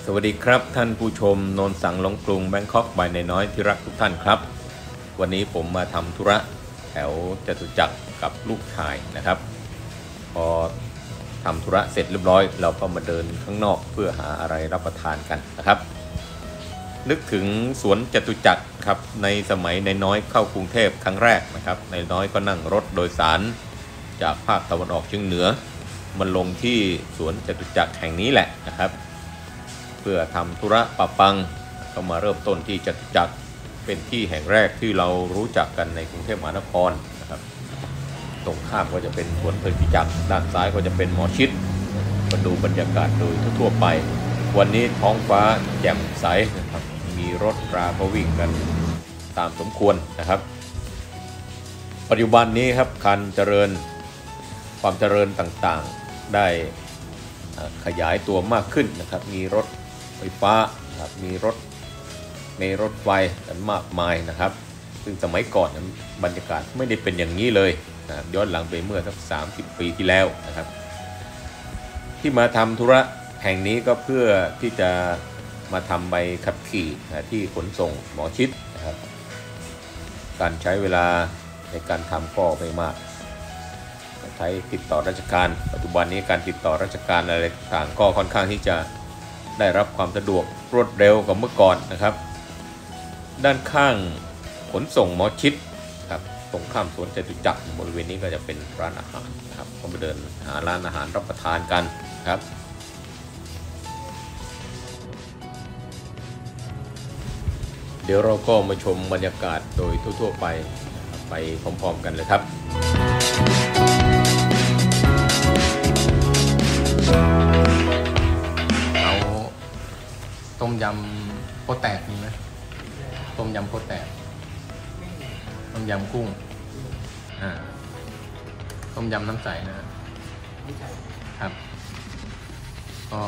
สวัสดีครับท่านผู้ชมโนนสังหลงกรุงแบงคอกบายนายน้อยที่รักทุกท่านครับวันนี้ผมมาทำธุระแถวจตุจักรกับลูกชายนะครับพอทำธุระเสร็จเรียบร้อยเราก็มาเดินข้างนอกเพื่อหาอะไรรับประทานกันนะครับนึกถึงสวนจตุจักรครับในสมัยนายน้อยเข้ากรุงเทพครั้งแรกนะครับนายน้อยก็นั่งรถโดยสารจากภาคตะวันออกเฉียงเหนือมาลงที่สวนจตุจักรแห่งนี้แหละนะครับเพื่อทำธุระปะปังก็มาเริ่มต้นที่จตุจักรเป็นที่แห่งแรกที่เรารู้จักกันในกรุงเทพมหานครนะครับตรงข้ามก็จะเป็นสวนจตุจักรด้านซ้ายก็จะเป็นหมอชิดมาดูบรรยากาศโดยทั่วไปวันนี้ท้องฟ้าแจ่มใสนะครับมีรถราก็วิ่งกันตามสมควรนะครับปัจจุบันนี้ครับการเจริญความเจริญต่างๆได้ขยายตัวมากขึ้นนะครับมีรถไฟฟ้านะครับมีรถเมล์รถไฟกันมากมายนะครับซึ่งสมัยก่อนบรรยากาศไม่ได้เป็นอย่างนี้เลยนะย้อนหลังไปเมื่อสัก30 ปีที่แล้วนะครับที่มาทำธุระแห่งนี้ก็เพื่อที่จะมาทำใบขับขี่ที่ขนส่งหมอชิดนะครับการใช้เวลาในการทำก็ไม่มากใช้ติดต่อราชการปัจจุบันนี้การติดต่อราชการอะไรต่างก็ค่อนข้างที่จะได้รับความสะดวกรวดเร็วกว่าเมื่อก่อนนะครับด้านข้างขนส่งหมอชิดครับตรงข้ามสวนจตุจักรบริเวณนี้ก็จะเป็นร้านอาหารนะครับก็มาเดินหาร้านอาหารรับประทานกันครับเดี๋ยวเราก็มาชมบรรยากาศโดยทั่วๆไปพร้อมๆกันเลยครับเอาต้มยำโป๊ะแตกมีไหมต้มยำโป๊ะแตกต้มยำกุ้งต้มยำน้ำใสนะครับก็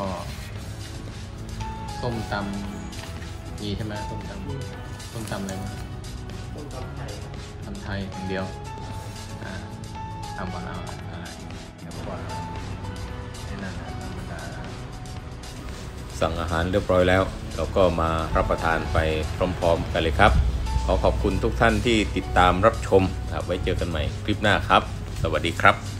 ต้มตำมีใช่ไหมต้มตำอะไรมั้ยต้มตำไทยอย่างเดียวทำก่อนเอาอะไรเดี๋ยวก่อนให้นั่นธรรมดาสั่งอาหารเรียบร้อยแล้วเราก็มารับประทานไปพร้อมๆกันเลยครับขอบคุณทุกท่านที่ติดตามรับชมครับไว้เจอกันใหม่คลิปหน้าครับสวัสดีครับ